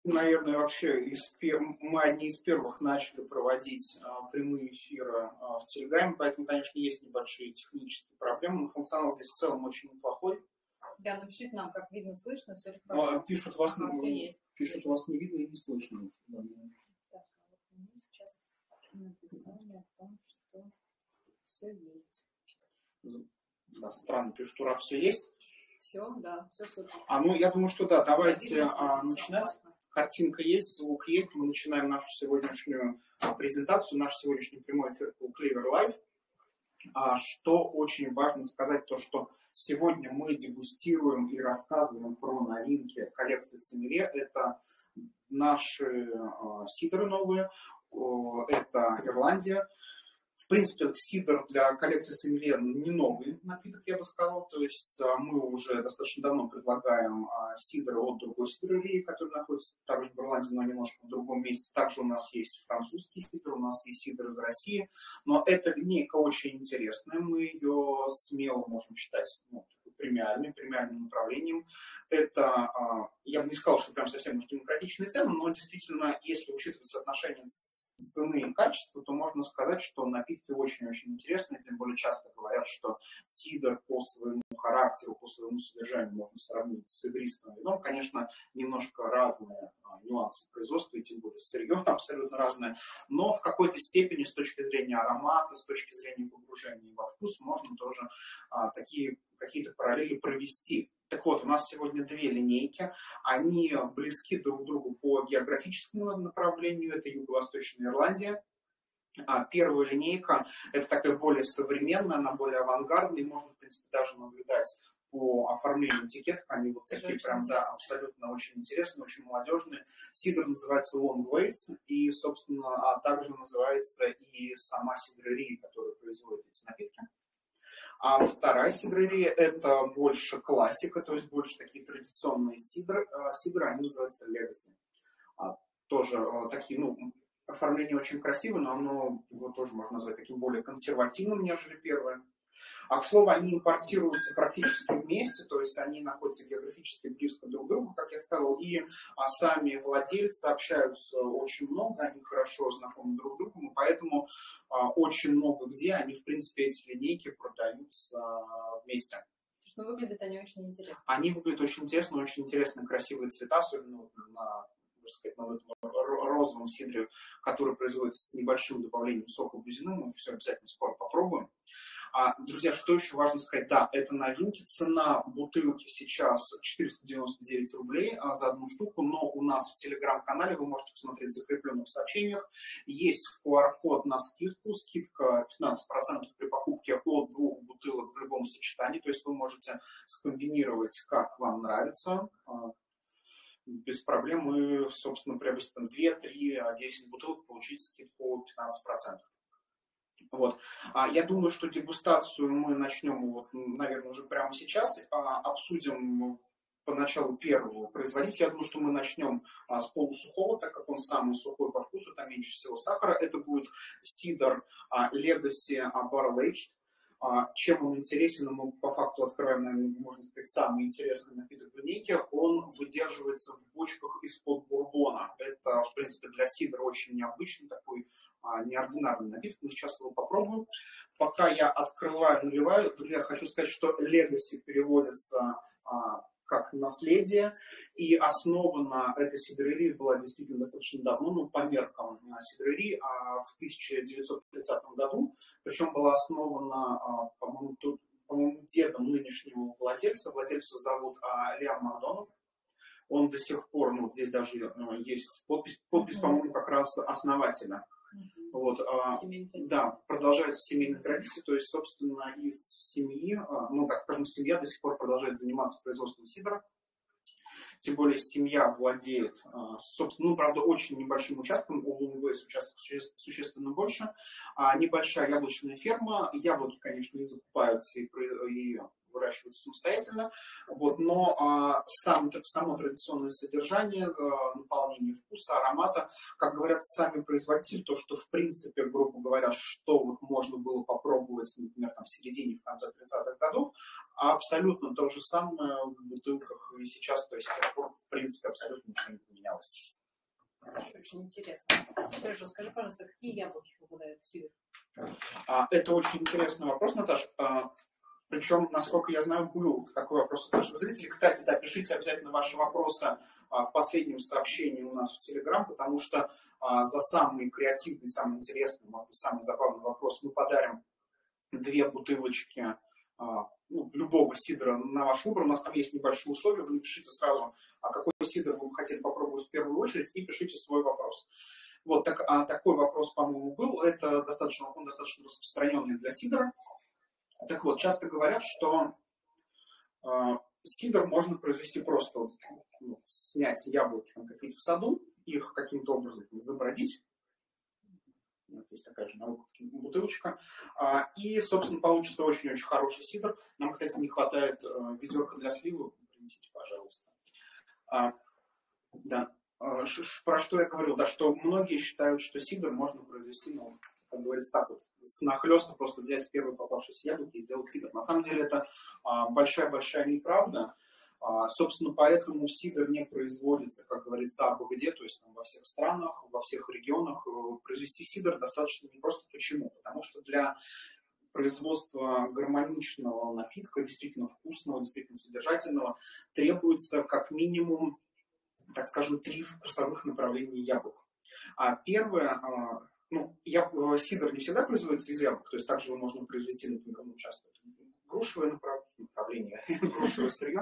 наверное, вообще мы одни из первых начали проводить прямые эфиры в Телеграме, поэтому, конечно, есть небольшие технические проблемы, но функционал здесь в целом очень неплохой. Да, напишите нам, как видно, слышно, все ли хорошо. Пишут, вас не видно и не слышно. Так, вот мы сейчас написали о том, что все есть. Да, странно, пишут, ура, все есть. Все, да, все супер. Ну, я думаю, что да, давайте начинать. Картинка есть, звук есть. Мы начинаем нашу сегодняшнюю презентацию, наш сегодняшний прямой эфир по Clever Live. Что очень важно сказать, то что сегодня мы дегустируем и рассказываем про новинки коллекции Сомелье. Это наши сидры новые, это Ирландия. В принципе, сидр для коллекции Сомелье не новый напиток, я бы сказал. То есть мы уже достаточно давно предлагаем сидры от другой сидреrii, который находится также в Ирландии, но немножко в другом месте. Также у нас есть французский сидр, у нас есть сидр из России. Но эта линейка очень интересная. Мы ее смело можем считать премиальным направлением. Это, я бы не сказал, что прям совсем уж демократичные цены, но действительно, если учитывать соотношение цены и качества, то можно сказать, что напитки очень-очень интересные, тем более часто говорят, что сидр по своему характеру, по своему содержанию можно сравнить с игристым вином. Конечно, немножко разные нюансы производства, и тем более сырье абсолютно разное, но в какой-то степени с точки зрения аромата, с точки зрения погружения во вкус можно тоже такие какие-то параллели провести. Так вот, у нас сегодня две линейки, они близки друг к другу по географическому направлению, это Юго-Восточная Ирландия. Первая линейка, это такая более современная, она более авангардная, и можно, в принципе, даже наблюдать по оформлению этикеток, они вот такие прям, да, абсолютно очень интересные, очень молодежные. Сидр называется Long Ways, и, собственно, также называется и сама сидреria, которая производит эти напитки. А вторая сидрерия это больше классика, то есть больше такие традиционные сидры, они называются Legacy. Тоже такие, оформление очень красивое, но оно его тоже можно назвать таким более консервативным, нежели первое. К слову, они импортируются практически вместе, то есть они находятся географически близко друг к другу, как я сказал, и сами владельцы общаются очень много, они хорошо знакомы друг с другом, и поэтому очень много где они, в принципе, эти линейки продаются вместе. Но выглядят они очень интересно. Они выглядят очень интересно, очень интересные, красивые цвета, особенно на розовом сидре, который производится с небольшим добавлением сока бузины. Мы все обязательно скоро попробуем. Друзья, что еще важно сказать? Да, это новинки. Цена бутылки сейчас 499 рублей за одну штуку, но у нас в телеграм-канале, вы можете посмотреть в закрепленных сообщениях, есть QR-код на скидку. Скидка 15% при покупке от 2 бутылок в любом сочетании. То есть вы можете скомбинировать, как вам нравится, без проблем, и, собственно, приобрести 2, 3, 10 бутылок, получить скидку 15%. Вот. Я думаю, что дегустацию мы начнем, наверное, уже прямо сейчас. Обсудим поначалу первого производителя. Я думаю, что мы начнем с полусухого, так как он самый сухой по вкусу, там меньше всего сахара. Это будет сидр Legacy Barrel Aged. Чем он интересен, мы по факту открываем, наверное, можно сказать, самый интересный напиток в линейке. Он выдерживается в бочках из-под бурбона. Это, в принципе, для сидра очень необычный, такой неординарный напиток. Мы сейчас его попробуем. Пока я открываю, наливаю, друзья, хочу сказать, что Legacy переводится как наследие, и основана эта сидрерия была действительно достаточно давно, по меркам сидрерии, в 1930 году, причем была основана, по-моему, дедом нынешнего владельца. Владельца зовут Лиам Мардонов. Он до сих пор, здесь даже есть подпись, по-моему, как раз основателя. Вот, да, продолжаются семейные традиции, то есть, собственно, из семьи, так скажем, семья до сих пор продолжает заниматься производством сидра. Тем более семья владеет, собственно, правда, очень небольшим участком, у Long Ways участок существенно больше. Небольшая яблочная ферма, яблоки, конечно, и закупаются, и выращиваются самостоятельно, но само традиционное содержание, наполнение вкуса, аромата, как говорят сами производители, то, что в принципе, грубо говоря, что можно было попробовать, например, в середине, в конце 30-х годов, абсолютно то же самое в бутылках и сейчас, то есть с тех пор, в принципе, абсолютно ничего не поменялось. очень интересно. Сережа, скажи, пожалуйста, какие яблоки попадают в сидр? Это очень интересный вопрос, Наташа. Причем, насколько я знаю, был такой вопрос от наших зрителей. Кстати, да, пишите обязательно ваши вопросы в последнем сообщении у нас в Телеграм, потому что за самый креативный, самый интересный, может быть, самый забавный вопрос мы подарим 2 бутылочки любого сидра на ваш выбор. У нас там есть небольшие условия. Вы напишите сразу, какой сидр вы бы хотели попробовать в первую очередь, и пишите свой вопрос. Вот такой вопрос, по-моему, был. Он достаточно распространенный для сидра. Так вот, часто говорят, что сидр можно произвести просто, снять яблоки какие-то в саду, их каким-то образом забродить. Есть такая же бутылочка. И, собственно, получится очень-очень хороший сидр. Нам, кстати, не хватает ведерка для сливы. Принесите, пожалуйста. Да. Про что я говорил? Да, что многие считают, что сидр можно произвести, как говорится, так вот, с нахлёста просто взять первые попавшиеся яблоки и сделать сидр. На самом деле это большая-большая неправда. Собственно, поэтому сидр не производится, как говорится, абы-где, то есть во всех странах, во всех регионах. Произвести сидр достаточно непросто. Почему? Потому что для производства гармоничного напитка, действительно вкусного, действительно содержательного, требуется как минимум, так скажем, 3 вкусовых направления яблок. Первое, сидр не всегда производится из яблок, то есть также его можно произвести, например, часто грушевое направление, грушевое сырье.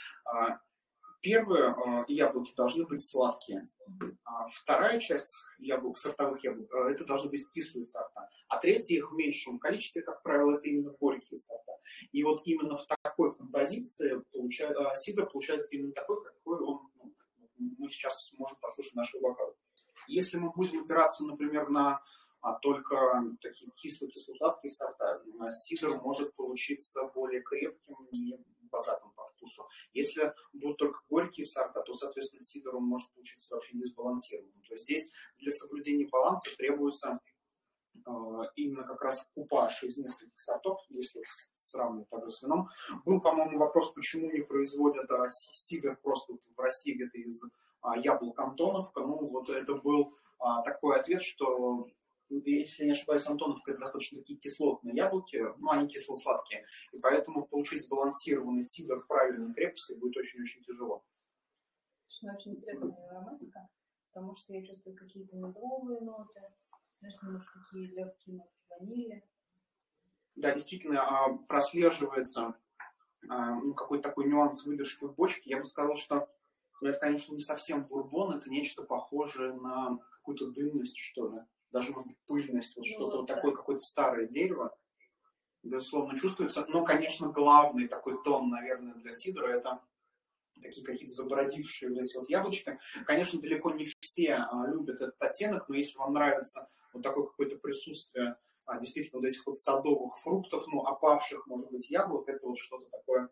Первые яблоки должны быть сладкие. Вторая часть яблок, сортовых яблок, это должны быть кислые сорта. А третья, их в меньшем количестве, как правило, это именно горькие сорта. И вот именно в такой композиции сидр получается именно такой, какой он, мы сейчас сможем послушать наши вокалы. Если мы будем опираться, например, на только такие кисло-кисло-сладкие сорта, сидр может получиться более крепким и богатым по вкусу. Если будут только горькие сорта, то, соответственно, сидр он может получиться вообще несбалансированным. То есть здесь для соблюдения баланса требуется именно как раз купаж из нескольких сортов, если сравнивать также с вином. Был, по-моему, вопрос, почему не производят сидр просто в России где-то из яблок Антоновка. Вот это был такой ответ, что, если не ошибаюсь, Антоновка — это достаточно такие кислотные яблоки, они кисло-сладкие, и поэтому получить сбалансированный сидр правильной крепости будет очень-очень тяжело. Очень интересная ароматика, потому что я чувствую какие-то медовые ноты, знаешь, немножко такие легкие нотки ванили. Да, действительно, прослеживается какой-то такой нюанс выдержки в бочке. Я бы сказал, что это, конечно, не совсем бурбон, это нечто похожее на какую-то дымность, что ли. Даже, может быть, пыльность, что-то вот такое, какое-то старое дерево. Безусловно, чувствуется. Но, конечно, главный такой тон, наверное, для сидра — это такие какие-то забродившие вот эти вот яблочки. Конечно, далеко не все любят этот оттенок, но если вам нравится вот такое какое-то присутствие действительно вот этих вот садовых фруктов, опавших, может быть, яблок, это вот что-то такое.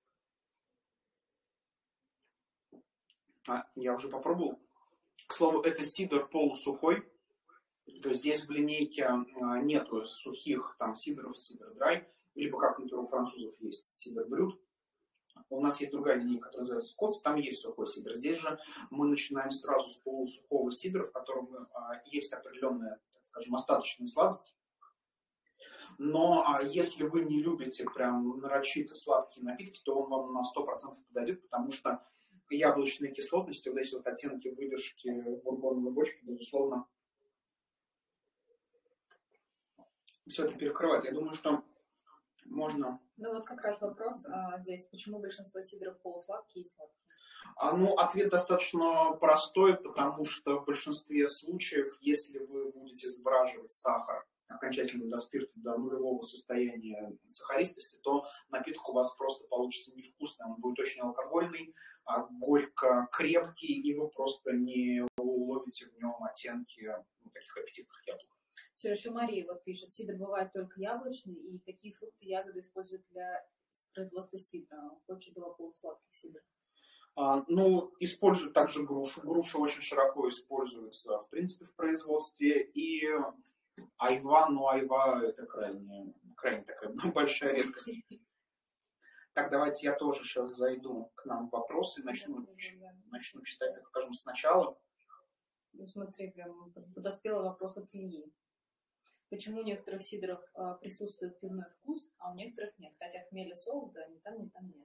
Я уже попробовал. К слову, это сидр полусухой. То есть здесь в линейке нету сухих сидров, сидр драй, либо, как, например, у французов есть сидр брют. У нас есть другая линейка, которая называется Скотс, там есть сухой сидр. Здесь же мы начинаем сразу с полусухого сидра, в котором есть определенная, так скажем, остаточная сладость. Но если вы не любите прям нарочито сладкие напитки, то он вам на 100% подойдет, потому что яблочные кислотности, вот эти вот оттенки выдержки бурбоновой бочки, безусловно, все это перекрывает. Я думаю, что можно... вот как раз вопрос здесь, почему большинство сидров полусладкие и сладкие? Ответ достаточно простой, потому что в большинстве случаев, если вы будете сбраживать сахар окончательно до спирта, до нулевого состояния сахаристости, то напиток у вас просто получится невкусный, он будет очень алкогольный, горько крепкий, и вы просто не уловите в нем оттенки таких аппетитных яблок. Сережа, Мария пишет, сидр бывает только яблочный, и какие фрукты, ягоды используют для производства сидра? Хочет было полусладких сидр. Используют также грушу. Груша очень широко используется, в принципе, в производстве. И айва, айва это крайне такая большая редкость. Так, давайте я тоже сейчас зайду к нам в вопросы, начну читать, так скажем, сначала. Ну, смотри, прям подоспел вопрос от Ильи. Почему у некоторых сидров присутствует пивной вкус, а у некоторых нет? Хотя хмель и солод, да, ни там нет.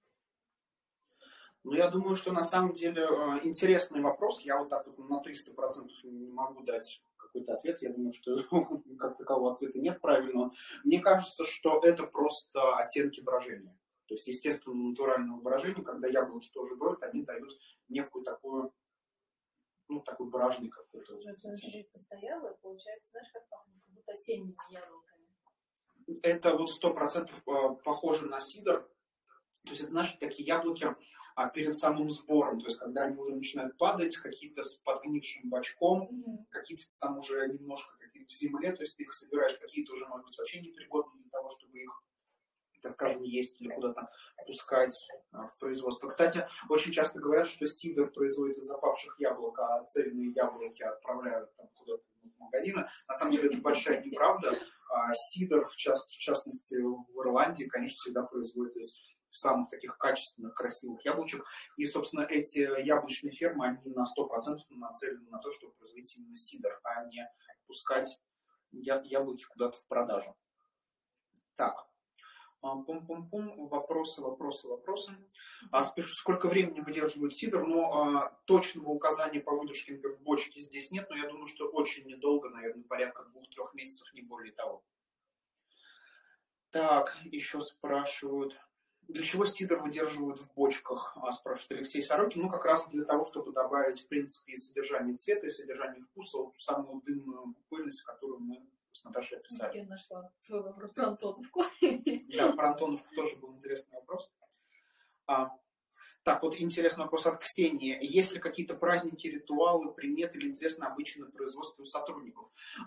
Ну, я думаю, что на самом деле интересный вопрос. Я вот так вот на 300% не могу дать какой-то ответ. Я думаю, что как такового ответа нет правильного. Мне кажется, что это просто оттенки брожения. То есть, естественно, натурального брожения, когда яблоки тоже броют, они дают некую такую, ну, такой бражный какой-то. Уже чуть-чуть постояла, и получается, знаешь, как пахнет, как будто осенними яблоками. Это вот 100% похоже на сидр. То есть, это, знаешь, такие яблоки перед самым сбором. То есть, когда они уже начинают падать, какие-то с подгнившим бочком, какие-то там уже немножко какие-то в земле. То есть, ты их собираешь, какие-то уже, может быть, вообще непригодны для того, чтобы их, так скажем, есть или куда-то пускать в производство. Кстати, очень часто говорят, что сидр производит из запавших яблок, а цельные яблоки отправляют там куда-то в магазины. На самом деле, это большая неправда. Сидр, в частности, в Ирландии, конечно, всегда производит из самых таких качественных, красивых яблочек. И, собственно, эти яблочные фермы, они на 100% нацелены на то, чтобы производить именно сидр, а не пускать яблоки куда-то в продажу. Так. Пум-пум-пум. Вопросы. Спешу, сколько времени выдерживает сидр? Но точного указания по выдержке в бочке здесь нет, но я думаю, что очень недолго, наверное, порядка 2-3 месяцев, не более того. Так, еще спрашивают. Для чего сидр выдерживают в бочках, спрашивает Алексей Сорокин. Ну, как раз для того, чтобы добавить, в принципе, и содержание цвета, и содержание вкуса, вот ту самую дымную пыльность, которую мы с Наташей описали. Я нашла твой вопрос про Антоновку. Да, про Антоновку тоже был интересный вопрос. Так, вот интересный вопрос от Ксении. Есть ли какие-то праздники, ритуалы, приметы или интересно обычное производство у сотрудников?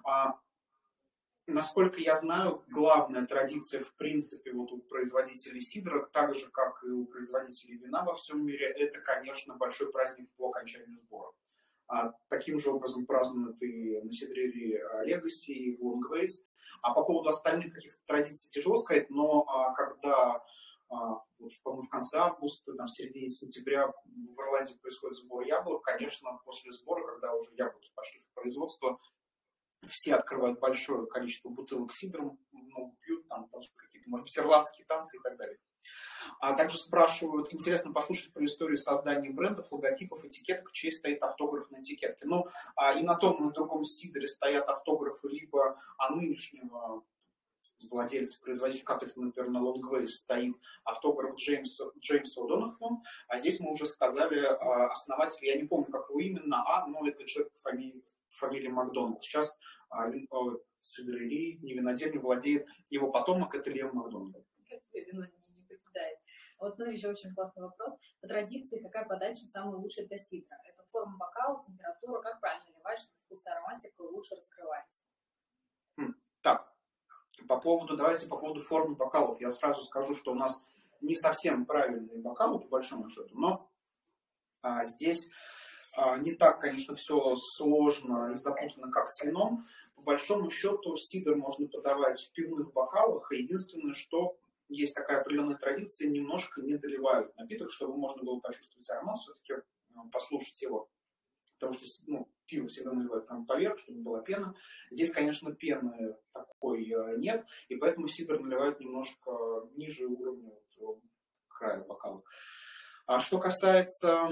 Насколько я знаю, главная традиция, в принципе, вот у производителей сидра, так же, как и у производителей вина во всем мире, это, конечно, большой праздник по окончанию сбора. Таким же образом празднуют и на сидрере Legacy, и в Longways. А по поводу остальных каких-то традиций тяжело сказать, но когда, вот, по-моему, в конце августа, там, в середине сентября в Ирландии происходит сбор яблок, конечно, после сбора, когда уже яблоки пошли в производство, все открывают большое количество бутылок сидра, много пьют, там какие-то, может быть, ирландские танцы и так далее. А также спрашивают, интересно послушать про историю создания брендов, логотипов, этикеток, чей стоит автограф на этикетке. Ну, и на том, и на другом сидре стоят автографы либо нынешнего владельца, производителя, как это, например, на Longways стоит автограф Джеймса О'Донахью. А здесь мы уже сказали, основатель, я не помню, как его именно, но это человек по фамилии Макдональд. Сейчас сидерерии, не винодельни, владеет его потомок, это Лев Макдональд. Как тебе вино не покидает? Вот смотри, еще очень классный вопрос. По традиции, какая подача самая лучшая для сидра? Это форма бокала, температура, как правильно наливать, чтобы вкус и ароматика лучше раскрывались? Так, давайте по поводу формы бокалов. Я сразу скажу, что у нас не совсем правильные бокалы, по большому счету, но здесь не так, конечно, все сложно и запутанно, как с вином. По большому счету, сидр можно подавать в пивных бокалах. Единственное, что есть такая определенная традиция, немножко не доливают напиток, чтобы можно было почувствовать аромат, все-таки послушать его. Потому что пиво всегда наливают там поверх, чтобы была пена. Здесь, конечно, пены такой нет, и поэтому сидр наливают немножко ниже уровня края бокала. А что касается...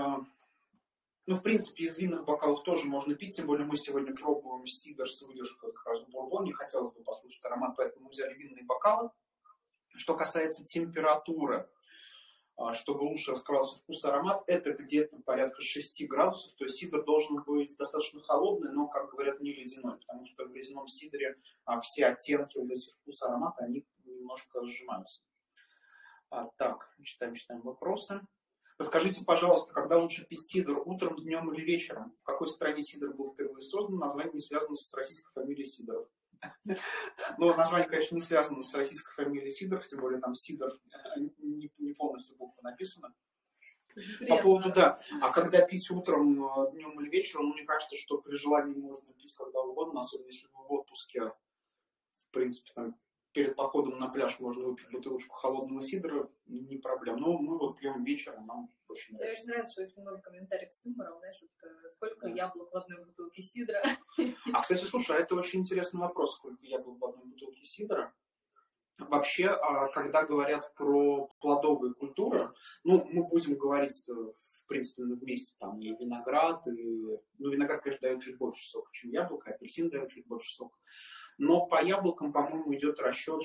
в принципе, из винных бокалов тоже можно пить, тем более мы сегодня пробуем сидр с выдержкой как раз в бурбоне, хотелось бы послушать аромат, поэтому мы взяли винные бокалы. Что касается температуры, чтобы лучше раскрывался вкус и аромат, это где-то порядка 6 градусов, то есть сидр должен быть достаточно холодный, но, как говорят, не ледяной, потому что в ледяном сидре все оттенки вот этих вкуса и аромата, они немножко сжимаются. Так, читаем вопросы. Подскажите, пожалуйста, когда лучше пить сидр, утром, днем или вечером? В какой стране сидр был впервые создан? Название не связано с российской фамилией Сидоров. Но название, конечно, не связано с российской фамилией Сидоров, тем более там Сидор не полностью буква написана. По поводу, да. А когда пить утром, днем или вечером, мне кажется, что при желании можно пить когда угодно, особенно если вы в отпуске, в принципе, там перед походом на пляж можно выпить бутылочку холодного сидра, не проблема. Но мы вот пьем вечером, нам очень Мне нравится. очень нравится, что очень много комментариев с юмором, знаешь, вот, сколько яблок в одной бутылке сидра. А, кстати, слушай, это очень интересный вопрос, сколько яблок в одной бутылке сидра. Вообще, когда говорят про плодовые культуры, ну, мы будем говорить, в принципе, вместе, там, и виноград, и... Ну, виноград, конечно, дает чуть больше сока, чем яблоко, апельсин дает чуть больше сока. Но по яблокам, по-моему, идет расчет,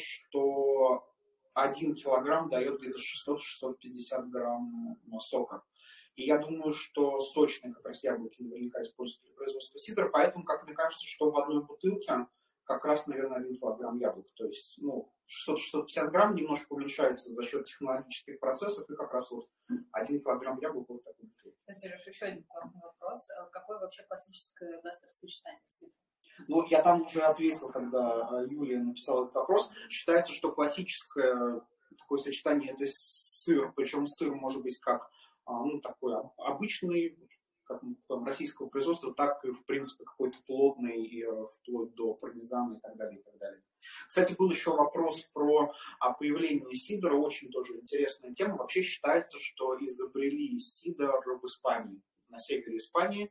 что 1 килограмм дает где-то 600-650 грамм сока. И я думаю, что сочные как раз яблоки наверняка используют для производства сидра, поэтому, как мне кажется, что в одной бутылке как раз, наверное, 1 килограмм яблок. То есть, ну, 600-650 грамм немножко уменьшается за счет технологических процессов, и как раз вот 1 килограмм яблок вот такой бутылки. Сереж, еще один классный вопрос. Какое вообще классическое гастросочетание сидра? Ну, я там уже ответил, когда Юлия написала этот вопрос. Считается, что классическое такое сочетание – это сыр. Причем сыр может быть как ну, такой обычный, как там, российского производства, так и, в принципе, какой-то плотный, и, вплоть до пармезана и так далее, и так далее. Кстати, был еще вопрос про появление сидра. Очень тоже интересная тема. Вообще считается, что изобрели сидр в Испании, на севере Испании.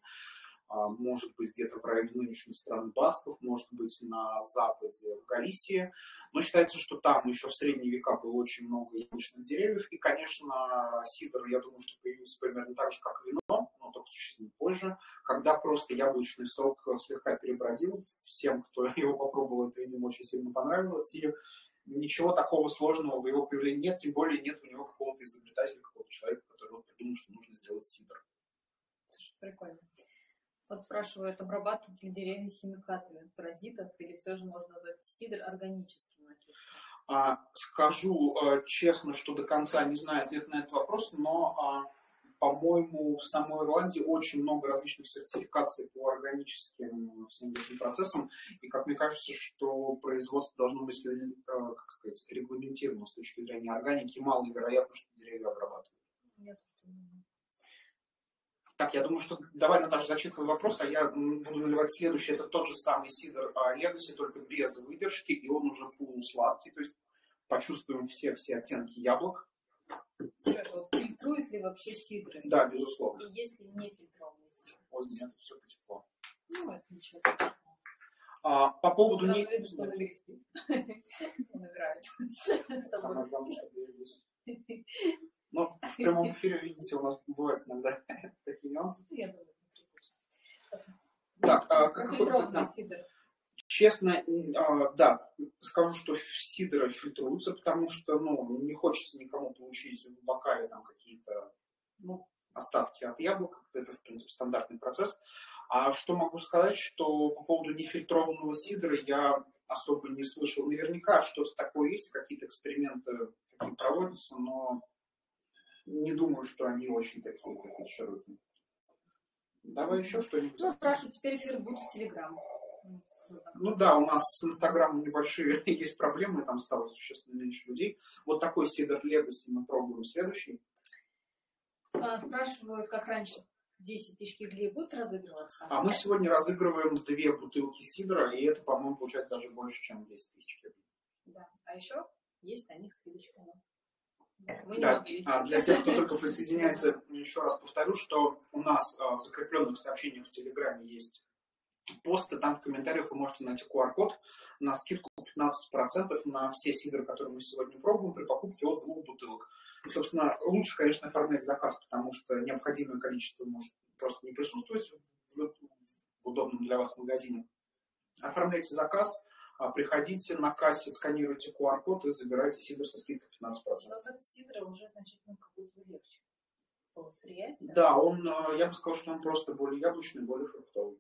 Может быть, где-то в районе нынешней страны Басков, может быть, на западе, в Галисии. Но считается, что там еще в средние века было очень много яблочных деревьев. И, конечно, сидр, я думаю, что появился примерно так же, как вино, но только существенно позже, когда просто яблочный сок слегка перебродил. Всем, кто его попробовал, это, видимо, очень сильно понравилось. И ничего такого сложного в его появлении нет, тем более нет у него какого-то изобретателя, какого-то человека, который вот придумал, что нужно сделать сидр. Слушай, прикольно. Вот спрашивают, обрабатывают ли деревья химикатами паразитов, или все же можно назвать сидр органическим напитком? Скажу честно, что до конца не знаю ответ на этот вопрос, но, по-моему, в самой Ирландии очень много различных сертификаций по органическим всем этим процессам, и, как мне кажется, что производство должно быть, как сказать, регламентировано с точки зрения органики, маловероятно, что деревья обрабатывают. Нет. Так, я думаю, что давай, Наташа, зачитывай вопрос, а я буду наливать следующий. Это тот же самый сидр Legacy, только без выдержки, и он уже полусладкий, то есть почувствуем все оттенки яблок. Сережа, вот фильтрует ли вообще сидры? Да, безусловно. И если не фильтрованный сидр? Ой, нет, все потекло. Ну, это ничего страшного. По поводу... Сразу видно, что он английский. Он играет. Самое главное, что я здесь. Ну, в прямом эфире, видите, у нас бывают иногда такие нюансы. Я думаю, так, фильтрованный сидр. Честно, да, скажу, что сидры фильтруются, потому что, ну, не хочется никому получить в бокале там какие-то, ну, остатки от яблок. Это, в принципе, стандартный процесс. А что могу сказать, что по поводу нефильтрованного сидра я особо не слышал. Наверняка что-то такое есть, какие-то эксперименты такие проводятся, но не думаю, что они очень такие широкие. Давай еще что-нибудь. Ну, спрашиваю, теперь эфир будет в Телеграм. Ну да, у нас с Инстаграмом небольшие есть проблемы, там стало существенно меньше людей. Вот такой сидр Legacy мы пробуем следующий. Спрашивают, как раньше 10 тысяч кеглей будут разыгрываться? Мы сегодня разыгрываем 2 бутылки сидра, и это, по-моему, получается даже больше, чем 10 тысяч кеглей. Да, а еще есть на них скидочка у нас. Мы не да. могли. Для тех, кто только присоединяется, еще раз повторю, что у нас в закрепленных сообщениях в Телеграме есть посты, там в комментариях вы можете найти QR-код на скидку 15% на все сидры, которые мы сегодня пробуем, при покупке от 2 бутылок. И, собственно, лучше, конечно, оформлять заказ, потому что необходимое количество может просто не присутствовать в удобном для вас магазине. Оформляйте заказ, приходите на кассе, сканируйте QR-код и забирайте сидр со скидкой 15%. Но этот сидр уже значительно как-то легче по восприятию. Да, я бы сказал, что он просто более яблочный, более фруктовый.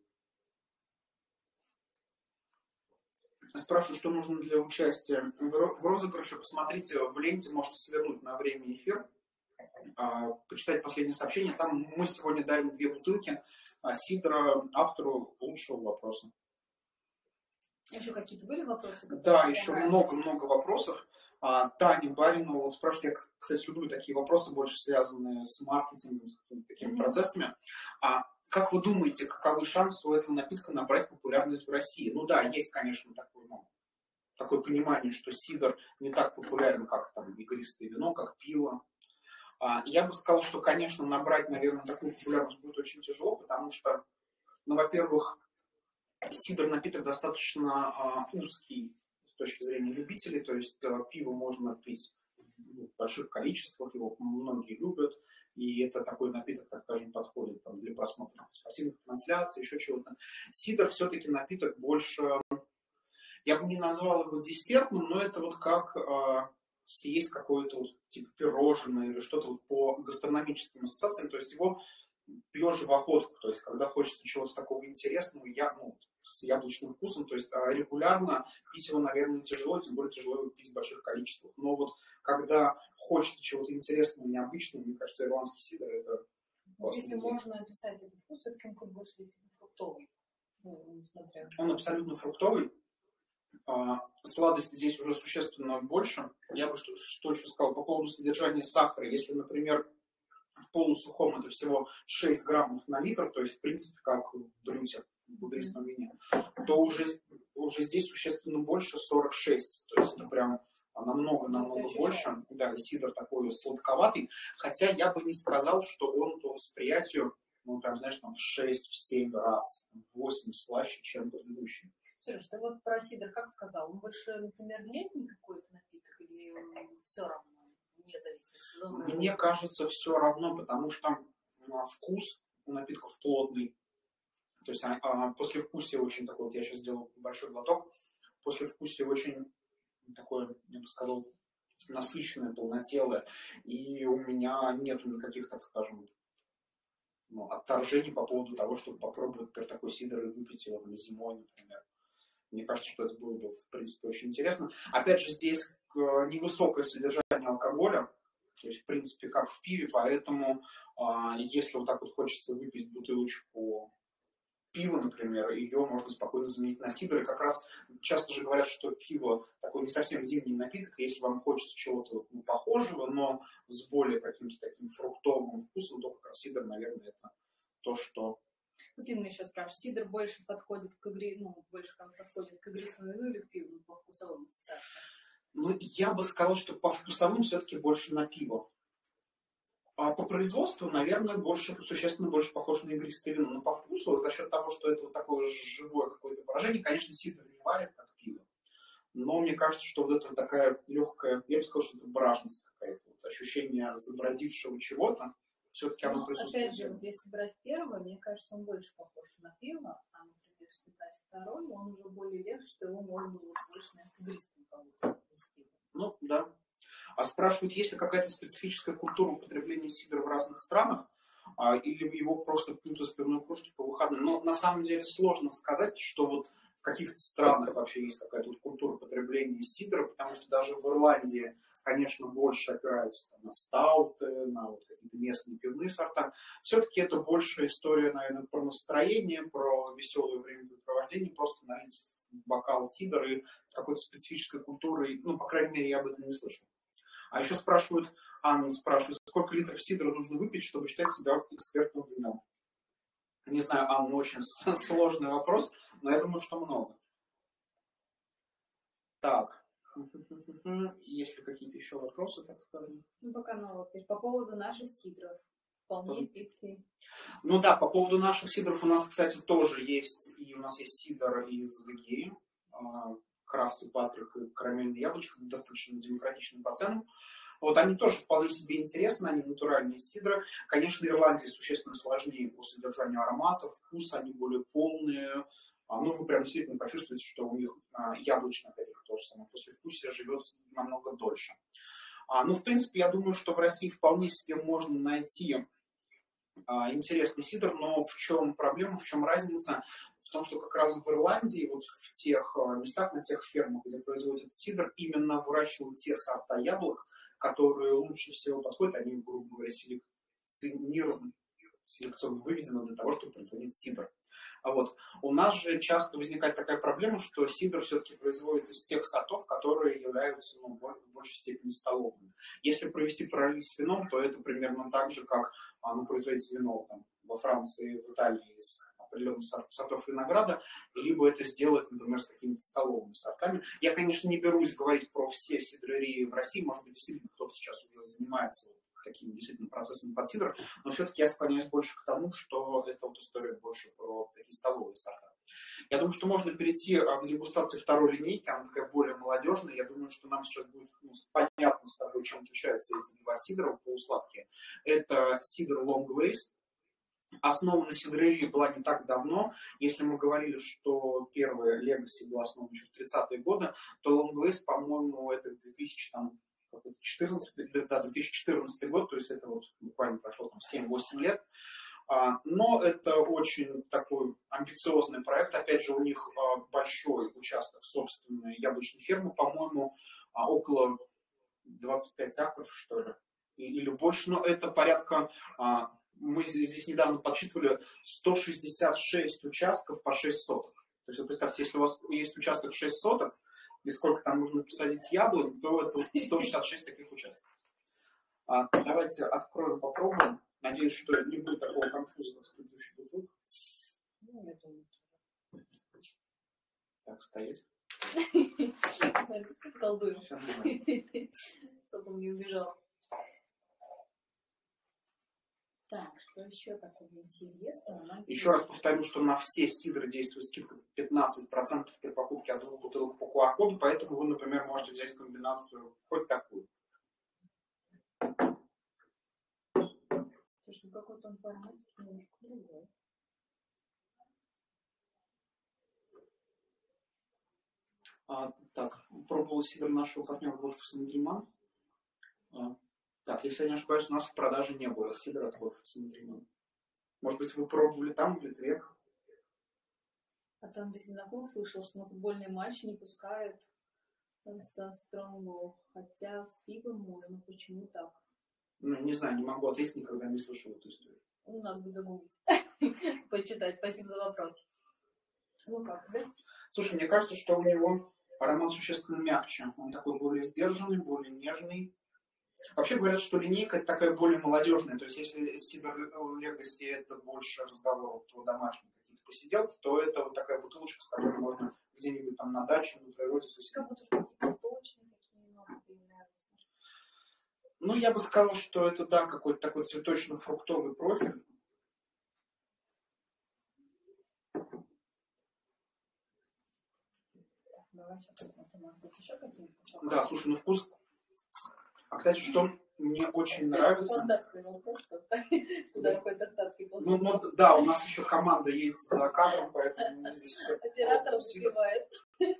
Спрашиваю, что нужно для участия в розыгрыше. Посмотрите в ленте, можете свернуть на время эфир, почитать последнее сообщение. Там мы сегодня дарим 2 бутылки сидра автору лучшего вопроса. Еще какие-то были вопросы? Да, еще много вопросов. Таня Баринова вот спрашивает, я, кстати, люблю такие вопросы, больше связанные с маркетингом, с какими-то такими процессами. Как вы думаете, каковы шансы у этого напитка набрать популярность в России? Ну да, есть, конечно, такой такое понимание, что сидр не так популярен, как там игристое вино, как пиво. Я бы сказал, что, конечно, набрать, наверное, такую популярность будет очень тяжело, потому что, ну, во-первых, сидр напиток достаточно узкий с точки зрения любителей, то есть пиво можно пить в больших количествах, его многие любят, и это такой напиток, так скажем, подходит там, для просмотра спортивных трансляций, еще чего-то. Сидр все-таки напиток больше, я бы не назвал его десертным, но это вот как съесть какое-то вот, типа пирожное или что-то вот по гастрономическим ассоциациям, то есть его пьешь в охотку, то есть когда хочется чего-то такого интересного, с яблочным вкусом, то есть регулярно пить его, наверное, тяжело, тем более тяжело его пить в больших количествах. Но вот когда хочется чего-то интересного, необычного, мне кажется, ирландский сидр это классный. Если можно описать этот вкус, все-таки он какой больше действительно фруктовый, несмотря. Он абсолютно фруктовый. Сладости здесь уже существенно больше. Я бы что еще сказал по поводу содержания сахара. Если, например, в полусухом это всего 6 граммов на литр, то есть, в принципе, как в брюте, в игристом вине, то уже здесь существенно больше 46. То есть это прям намного больше. Да, сидр такой сладковатый. Хотя я бы не сказал, что он по восприятию, ну, прям, знаешь, там в 6-7 раз, в 8 слаще, чем предыдущий. Сереж, ты вот про сидр как сказал? Он больше, например, летний какой-то напиток или все равно? Не зависит от сезона? Мне кажется, все равно, потому что вкус у напитков плотный. То есть послевкусие очень такое, вот я сейчас сделал большой глоток, послевкусие очень такое, я бы сказал, насыщенное, полнотелое. И у меня нету никаких, так скажем, отторжений по поводу того, чтобы попробовать, например, такой сидр и выпить его зимой, например. Мне кажется, что это было бы, в принципе, очень интересно. Опять же, здесь невысокое содержание алкоголя, то есть, в принципе, как в пиве, поэтому, если вот так вот хочется выпить бутылочку пива, например, ее можно спокойно заменить на сидр. И как раз часто же говорят, что пиво такой не совсем зимний напиток, если вам хочется чего-то похожего, но с более каким-то таким фруктовым вкусом, то как раз сидр, наверное, это то, что... Вот именно еще спрашиваю, сидр больше подходит к игре, больше как подходит к игристому вину или к пиву по вкусовым ассоциациям? Ну, я бы сказал, что по вкусовым все-таки больше на пиво. А по производству, наверное, существенно больше похож на игристое вино. Но по вкусу, за счет того, что это вот такое живое какое-то выражение, конечно, сидр не варит, как пиво. Но мне кажется, что вот это такая легкая, я бы сказал, что это бражность какая-то, вот ощущение забродившего чего-то. Все-таки оно присутствует. Опять же, вот если брать первое, мне кажется, он больше похож на пиво, а, например, если брать второй, он уже более легче, что его можно было больше на игристом кого-то вести. Ну, да. А спрашивают, есть ли какая-то специфическая культура употребления сидра в разных странах, или его просто пьют из пивной кружки по выходным. Но на самом деле сложно сказать, что вот в каких-то странах вообще есть какая-то культура потребления сидра, потому что даже в Ирландии, конечно, больше опираются на стауты, на вот какие-то местные пивные сорта. Все-таки это больше история, наверное, про настроение, про веселое времяпрепровождение, просто налить в бокал сидр и какой-то специфической культуры, ну, по крайней мере, я об этом не слышал. А еще Анна спрашивает, сколько литров сидра нужно выпить, чтобы считать себя экспертом в нем. Не знаю, Анна, очень сложный вопрос, но я думаю, что много. Так. Есть ли какие-то еще вопросы, так скажем? Пока нового. По поводу наших сидров. Вполне питкие. Ну да, по поводу наших сидров у нас, кстати, тоже есть. И у нас есть сидр из Гагеи. Крафтс и Патрик и карамельное яблочко, достаточно демократичным по ценам. Вот они тоже вполне себе интересны, они натуральные сидры. Конечно, Ирландия существенно сложнее по содержанию ароматов, вкус, они более полные. Ну, вы прям действительно почувствуете, что у них яблочное, опять же, то же самое, послевкусие живет намного дольше. Ну, в принципе, я думаю, что в России вполне себе можно найти интересный сидр, но в чем проблема, в чем разница? В том, что как раз в Ирландии, вот в тех местах, на тех фермах, где производят этот сидр, именно выращивают те сорта яблок, которые лучше всего подходят, они, грубо говоря, селекционно выведены для того, чтобы производить сидр. Вот. У нас же часто возникает такая проблема, что сидр все-таки производит из тех сортов, которые являются в большей степени столовыми. Если провести параллель с вином, то это примерно так же, как производится вино там, во Франции, в Италии из определенных сортов винограда, либо это сделать, например, с какими-то столовыми сортами. Я, конечно, не берусь говорить про все сидрерии в России, может быть, действительно кто-то сейчас уже занимается такими действительно процессами под сидр, но все-таки я склоняюсь больше к тому, что это вот история больше про такие столовые сорта. Я думаю, что можно перейти к дегустации второй линейки, она такая более молодежная. Я думаю, что нам сейчас будет понятно с тобой, чем отличаются эти два сидра полусладкие. Это сидр Long Waste. Основа на сидрерии была не так давно. Если мы говорили, что первая Legacy была основана еще в 30-е годы, то Long Waste, по-моему, это 2014 год, то есть это вот буквально прошло там 7-8 лет. Но это очень такой амбициозный проект. Опять же, у них большой участок собственной яблочной фермы, по-моему, около 25 акров, что ли, или больше. Но это порядка, мы здесь недавно подсчитывали, 166 участков по 6 соток. То есть, вы представьте, если у вас есть участок 6 соток, и сколько там нужно посадить яблонь, то это 166 таких участков. Давайте откроем, попробуем. Надеюсь, что не будет такого конфуза, как с предыдущей бутылкой. Ну, я думаю. Так, стоять. Колдуем. Чтобы он не убежал. Так, что еще такого интересного? Еще раз повторю, что на все сидры действует скидка 15% при покупке от 2 бутылок по QR-коду, поэтому вы, например, можете взять комбинацию хоть такую. Слушай, какой-то он форматик немножко другой. Так, пробовал сидр нашего партнера Wolf Сангриман. Так, если я не ошибаюсь, у нас в продаже не было сидра от Wolf Сангриман. Может быть, вы пробовали там, в Литве? А там здесь знаком слышал, что на футбольные матчи не пускают со Стронгоу. Хотя с пивом можно. Почему так? Ну, не знаю, не могу ответить, никогда не слышал эту историю. Ну, надо будет загуглить. Почитать. Спасибо за вопрос. Ну, как тебе? Слушай, мне кажется, что у него аромат существенно мягче. Он такой более сдержанный, более нежный. Вообще говорят, что линейка такая более молодежная. То есть, если Сидр Legacy это больше разговоров про домашние какие-то посиделки, то это вот такая бутылочка, с которой можно где-нибудь там на даче, на природе посидеть. Как будто что цветочные такие ноты появляются. Ну, я бы сказал, что это, да, какой-то такой цветочно-фруктовый профиль. Давай сейчас посмотрим, может быть, еще какие-то. Да, слушай, ну вкус... А, кстати, что мне очень нравится... Стандартный вопрос, куда какой-то остатки после. Ну, да, у нас еще команда есть за кадром, поэтому мы здесь все... Оператор успевает.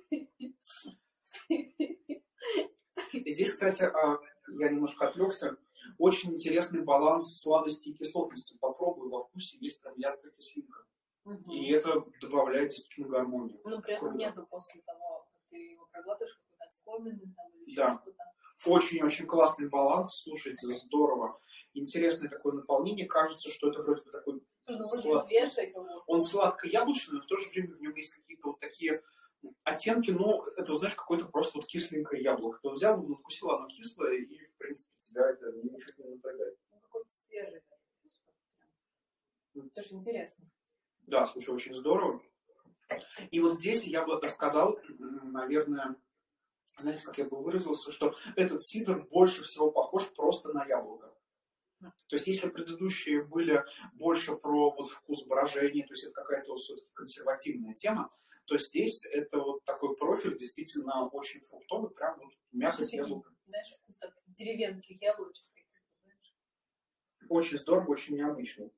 Здесь, кстати, я немножко отвлекся. Очень интересный баланс сладости и кислотности. Попробую, во вкусе есть прям яркая кислинка. И это добавляет действительно гармонию. Ну, при этом нету после того, как ты его проглатываешь, какой-то оскомины там или да. еще что-то. Очень-очень классный баланс, слушайте, здорово. Интересное такое наполнение. Кажется, что это вроде бы такой... свежий. Он сладко-яблочный, но в то же время в нем есть какие-то вот такие оттенки, ну, это, знаешь, какое-то просто вот кисленькое яблоко. Ты взял, надкусил, оно кислое, и, в принципе, тебя это ничего не напрягает. Ну, какой-то свежий. Это же интересно. Да, слушай, очень здорово. И вот здесь я бы сказал, наверное, знаете, как я бы выразился, что этот сидр больше всего похож просто на яблоко. То есть, если предыдущие были больше про вот вкус брожения, то есть это какая-то вот все-таки консервативная тема, то здесь это вот такой профиль действительно очень фруктовый, прям вот мякоть яблока. Знаешь, вкус так деревенских яблочек. Очень здорово, очень необычно.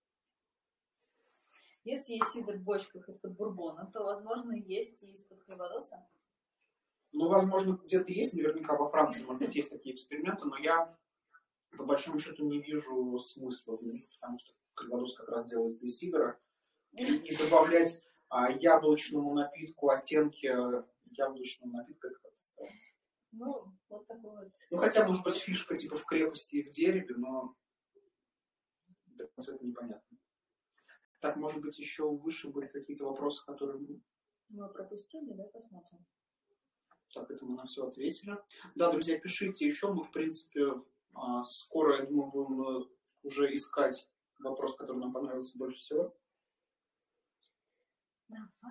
Если есть сидр в бочках из-под бурбона, то, возможно, есть и из-под кальвадоса. Ну, возможно, где-то есть, наверняка во Франции, может быть, есть такие эксперименты, но я, по большому счету, не вижу смысла в них, потому что кальвадос как раз делается из сидра. И добавлять яблочному напитку оттенки яблочного напитка, это как-то странно. Ну, вот такой вот. Ну, хотя, может быть, фишка типа в крепости и в дереве, но до конца это непонятно. Так, может быть, еще выше были какие-то вопросы, которые мы пропустили, да, посмотрим. Так, это мы на все ответили. Да, друзья, пишите еще. Мы, в принципе, скоро, я думаю, будем уже искать вопрос, который нам понравился больше всего.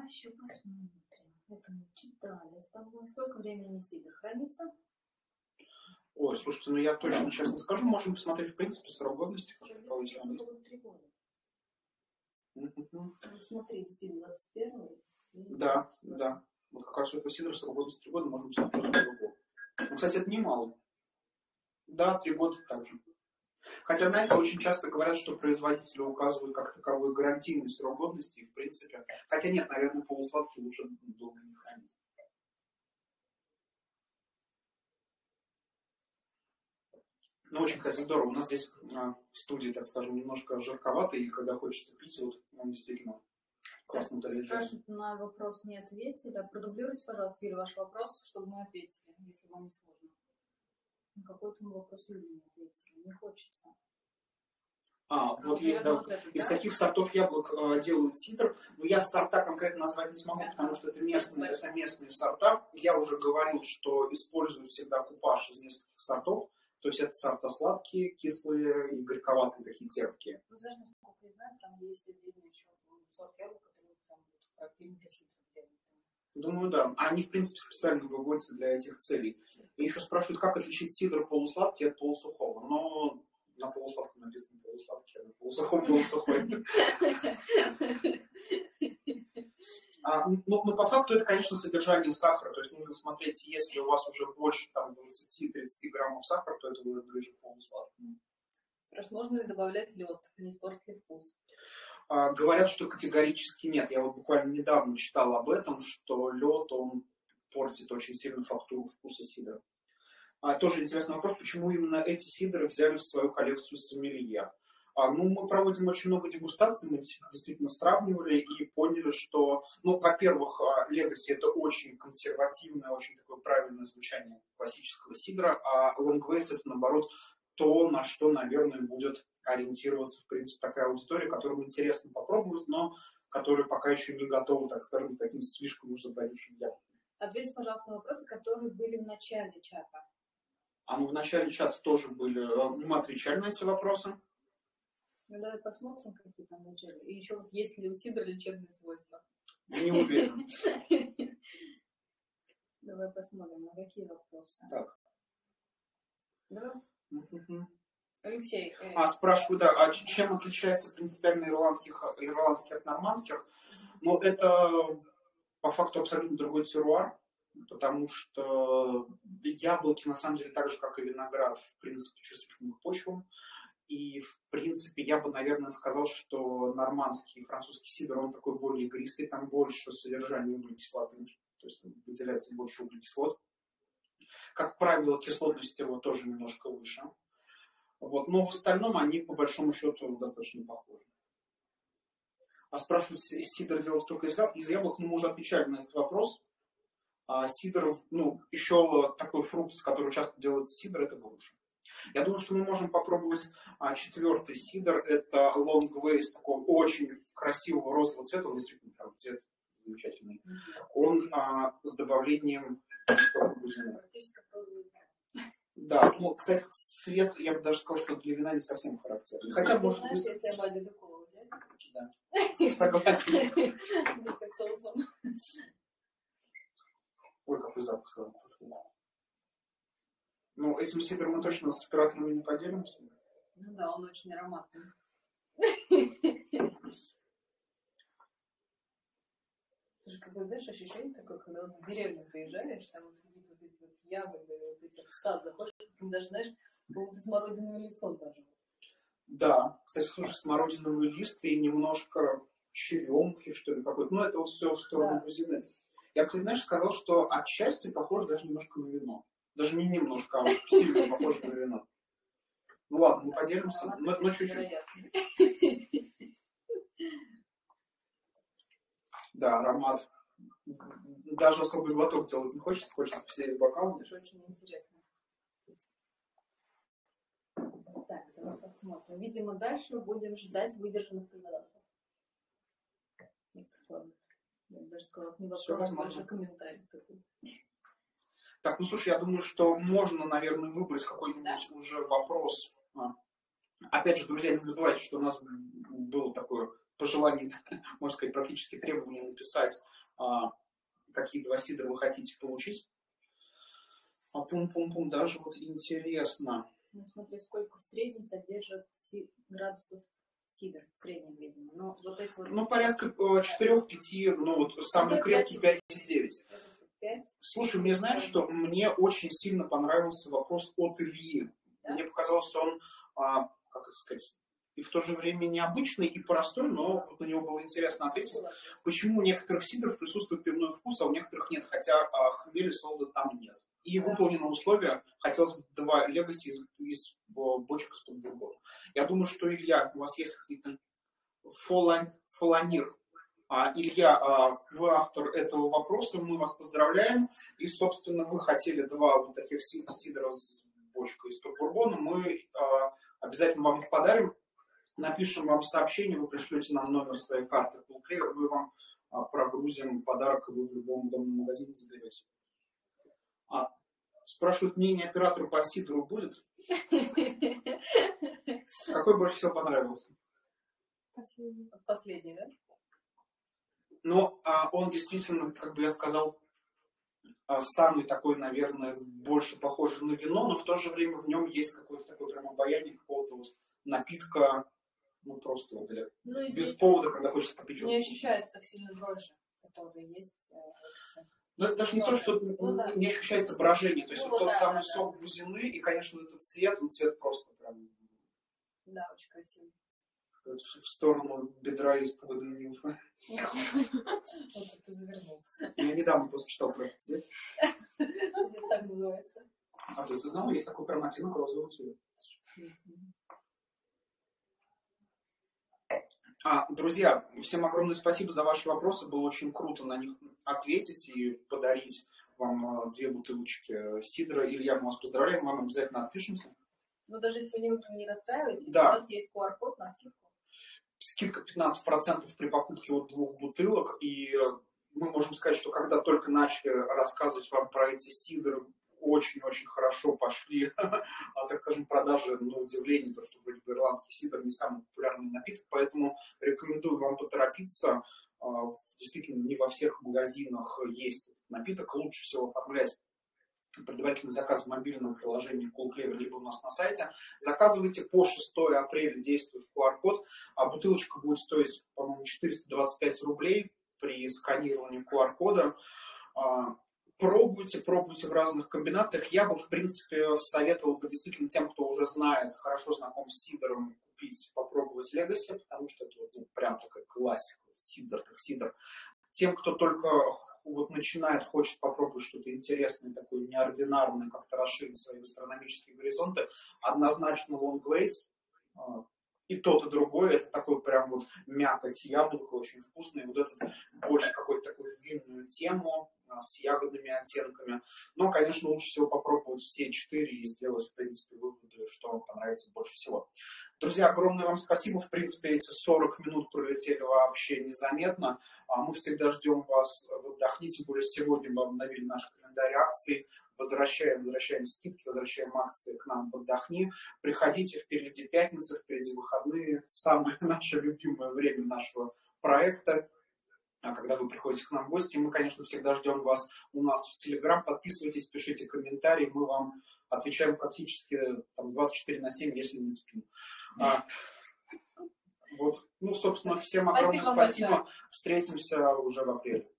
давай еще посмотрим. Это мы читали с тобой. Сколько времени сидр хранится? Ой, слушайте, ну я точно сейчас не скажу. Можем посмотреть, в принципе, срок годности. Сейчас это будет 3 года. Вот смотри, действительно, 21-й. Да, да. Вот как раз у этого сидра срок годности 3 года, можем посмотреть сколько год. Ну, кстати, это немало. Да, 3 года также. Хотя, знаете, очень часто говорят, что производители указывают как таковой гарантийный срок годности, и в принципе... Хотя нет, наверное, полусладкий лучше долго не хранить. Ну, очень, кстати, здорово. У нас здесь в студии, так скажем, немножко жарковато, и когда хочется пить, вот он действительно классно заряжает. Спрашивают, на вопрос не ответили. Продублируйте, пожалуйста, Юля, ваш вопрос, чтобы мы ответили, если вам не сложно. На какой-то вопрос Юли не ответили. Не хочется. Вот есть, да. Вот это, из каких сортов яблок делают сидр? Ну, я сорта конкретно назвать не смогу, потому что это местные сорта. Я уже говорил, что использую всегда купаж из нескольких сортов. То есть это сорта сладкие, кислые и горьковатые, такие терпкие. Ну, знаешь, насколько я знаю, там есть отдельный еще сорт яблок, который прям характерен для сидра. Думаю, да. Они, в принципе, специально выводятся для этих целей. И еще спрашивают, как отличить сидр полусладкий от полусухого. Но на полусладком написано полусладкий, а на полусухом полусухой. Но по факту это, конечно, содержание сахара. То есть нужно смотреть, если у вас уже больше 20-30 граммов сахара, то это уже ближе к полусладкому. Спрашивают, можно ли добавлять лед, не испортит ли вкус? Говорят, что категорически нет. Я вот буквально недавно читал об этом, что лед, он портит очень сильно фактуру вкуса сидра. Тоже интересный вопрос, почему именно эти сидры взяли в свою коллекцию сомелье. Мы проводим очень много дегустаций, мы действительно сравнивали и поняли, что, во-первых, Legacy это очень консервативное, очень такое правильное звучание классического сидра, а Longways это, наоборот, то, на что, наверное, будет ориентироваться, в принципе, такая аудитория, которым интересно попробовать, но которая пока еще не готова, так скажем, к таким слишком уж забавившим яблокам. Ответьте, пожалуйста, на вопросы, которые были в начале чата. В начале чата тоже были. Мы отвечали на эти вопросы. Ну, давай посмотрим, какие там начали. И еще вот есть ли у сидра лечебные свойства? Не уверен. Давай посмотрим, на какие вопросы. Так. Давай. Алексей. Спрашивают, да, чем отличается принципиально ирландский от нормандских? Это по факту абсолютно другой теруар, потому что яблоки, на самом деле, так же, как и виноград, в принципе, чувствительны к почвам. И, в принципе, я бы, наверное, сказал, что нормандский и французский сидр, он такой более игристый, там больше содержания углекислоты, то есть выделяется больше углекислот. Как правило, кислотность его тоже немножко выше. Но в остальном они, по большому счету, достаточно похожи. Спрашивают, сидр делать только из яблок? Мы уже отвечали на этот вопрос. Сидр, еще такой фрукт, из которого часто делается сидр, это груша. Я думаю, что мы можем попробовать 4-й сидр. Это Longways, такого очень красивого розового цвета. Он действительно прям цвет замечательный. Он с добавлением бузины. Да, кстати, цвет, я бы даже сказал, что для вина не совсем характерный. Хотя, может быть... Знаешь, если Абади Дукова взять? Да, согласен. Как соусом. Ой, какой запах сразу пошел. Этим сидром мы точно с операторами не поделимся. Да, он очень ароматный. Слушай, какое, знаешь, ощущение такое, когда вот в деревню приезжаешь, там вот эти вот ягоды, вот эти в сад заходишь, даже, знаешь, какого-то смородиновый листок даже. Да, кстати, слушай, смородиновый лист и немножко черемухи, что ли, какой-то. Это вот все в сторону бузины. Я, кстати, знаешь, сказал, что отчасти похоже даже немножко на вино. Даже не немножко, а сильно похоже на вино. Ладно, мы поделимся, но чуть-чуть. Да, аромат. Даже особый глоток делать не хочется посидеть в бокал. Это очень интересно. Так, давай посмотрим. Видимо, дальше будем ждать выдержанных приводов. Я даже сказала, не вопрос, больше комментарий такой. Так, слушай, я думаю, что можно, наверное, выбрать какой-нибудь уже вопрос. Опять же, друзья, не забывайте, что у нас было такое пожеланий, можно сказать, практически требования написать, какие 2 сидра вы хотите получить. Пум-пум-пум, даже вот интересно. Ну, смотри, сколько в среднем содержит градусов сидр, в среднем, видимо. Но вот эти вот... Ну, порядка 4-5, ну, вот самый крепкий 5,9. 5. Слушай, мне знаешь, что мне очень сильно понравился вопрос от Ильи. Да? Мне показалось, что он, как это сказать, и в то же время необычный и простой, но вот на него было интересно ответить. Почему у некоторых сидров присутствует пивной вкус, а у некоторых нет, хотя хмеля солода там нет. И выполнено условие, хотелось бы 2 легаси из бочек из-под бурбона. Я думаю, что, Илья, у вас есть какие-то фоланир. Илья, вы автор этого вопроса, мы вас поздравляем. И, собственно, вы хотели 2 вот таких сидра с бочкой из-под бурбона. Мы обязательно вам их подарим. Напишем вам сообщение, вы пришлете нам номер своей карты Cool Cleaver, мы вам прогрузим подарок, и вы в любом домном магазине заберете. Спрашивают, мнение оператора по сидру будет? Какой больше всего понравился? Последний. Последний, да? Ну, он действительно, как бы я сказал, самый такой, наверное, больше похожий на вино, но в то же время в нем есть какое-то такое прям обаяние какого-то вот напитка, ну просто вот для, без повода, когда хочется попить. Не ощущается так сильно дрожжи, которые есть. Но это даже не то, что не ощущается брожение. То есть вот тот самый сок бузины, и, конечно, этот цвет, он цвет просто прям... Да, очень красивый. В сторону бедра испуганной нимфы. Вот ты завернулся. Я недавно просто читал про этот цвет. Это так называется. А ты знал, есть такой прям оттенок розового цвета. Друзья, всем огромное спасибо за ваши вопросы. Было очень круто на них ответить и подарить вам 2 бутылочки сидра. Илья, мы вас поздравляем, вам обязательно отпишемся. Ну, даже если вы не расстраиваетесь, да. У вас есть QR-код на скидку. Скидка 15% при покупке от 2 бутылок. И мы можем сказать, что когда только начали рассказывать вам про эти сидры, очень-очень хорошо пошли, так скажем, продажи, на удивление, то, что вроде бы ирландский сидр не самый популярный напиток, поэтому рекомендую вам поторопиться. Действительно, не во всех магазинах есть этот напиток. Лучше всего оформлять предварительный заказ в мобильном приложении Cool Cleaver, либо у нас на сайте. Заказывайте по 6 апреля, действует QR-код, а бутылочка будет стоить, по-моему, 425 рублей при сканировании QR-кода. Пробуйте в разных комбинациях. Я бы, в принципе, советовал бы действительно тем, кто уже знает, хорошо знаком с сидром, купить, попробовать Legacy, потому что это вот, прям такая классика, сидр как сидр. Тем, кто только вот начинает, хочет попробовать что-то интересное, такое неординарное, как-то расширить свои гастрономические горизонты, однозначно Long Glaze. И тот, и другой, это такой прям вот мякоть яблоко, очень вкусный. Вот этот больше какой-то такую винную тему с ягодными оттенками. Но, конечно, лучше всего попробовать все 4 и сделать, в принципе, выводы, что вам понравится больше всего. Друзья, огромное вам спасибо. В принципе, эти 40 минут пролетели вообще незаметно. Мы всегда ждем вас в Отдохни, тем более сегодня мы обновили наш календарь акций. Возвращаем скидки, возвращаем акции к нам в Отдохни. Приходите, впереди пятница, впереди выходные. Самое наше любимое время нашего проекта. Когда вы приходите к нам в гости, мы, конечно, всегда ждем вас у нас в Telegram. Подписывайтесь, пишите комментарии, мы вам отвечаем практически 24/7, если не спим. Вот. Ну, собственно, всем огромное спасибо. Встретимся уже в апреле.